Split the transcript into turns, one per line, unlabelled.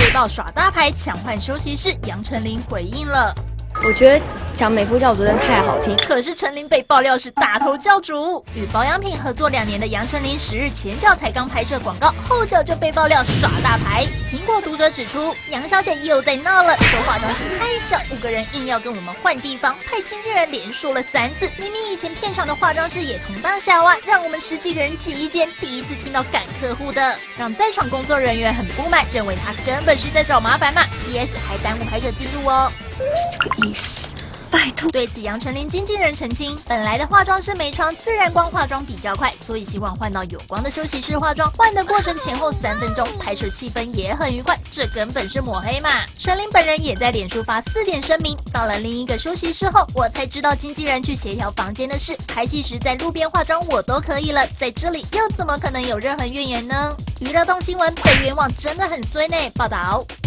被曝耍大牌抢换休息室，杨丞琳回应了。
我觉得讲美肤教主真的太好听，
可是陈琳被爆料是大头教主，与保养品合作2年的杨丞琳10日前脚才刚拍摄广告，后脚就被爆料耍大牌。苹果读者指出，杨小姐又在闹了，说化妆室太小，5个人硬要跟我们换地方，派经纪人连说了3次，明明以前片场的化妆室也同大小啊，让我们10几个人挤一间，第一次听到赶客户的，让在场工作人员很不满，认为他根本是在找麻烦嘛。PS 还耽误拍摄进度哦。
是这个意思。拜托。
对此，杨丞琳经纪人澄清，本来的化妆师美妆自然光化妆比较快，所以希望换到有光的休息室化妆，换的过程前后3分钟，拍摄气氛也很愉快，这根本是抹黑嘛。丞琳本人也在脸书发4点声明，到了另一个休息室后，我才知道经纪人去协调房间的事，拍戏时在路边化妆我都可以了，在这里又怎么可能有任何怨言呢？娱乐动新闻被冤枉真的很衰呢。报道。